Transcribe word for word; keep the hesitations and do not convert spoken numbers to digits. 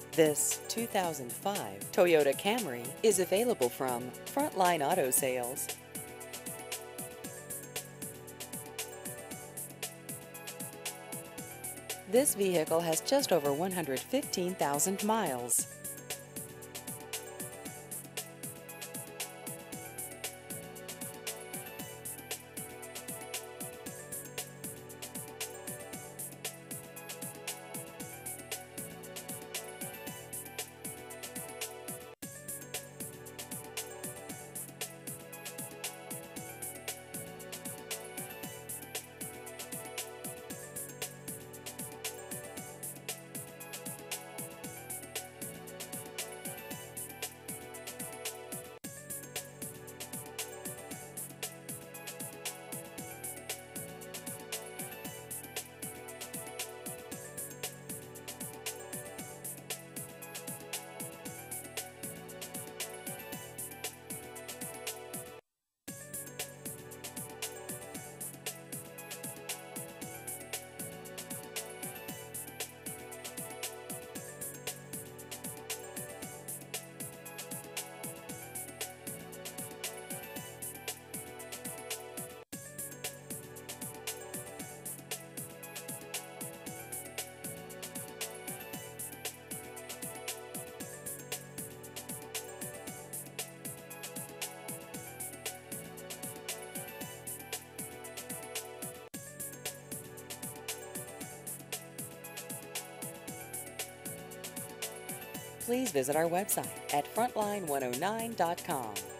This two thousand five Toyota Camry is available from Frontline Auto Sales. This vehicle has just over one hundred fifteen thousand miles. Please visit our website at frontline one oh nine dot com.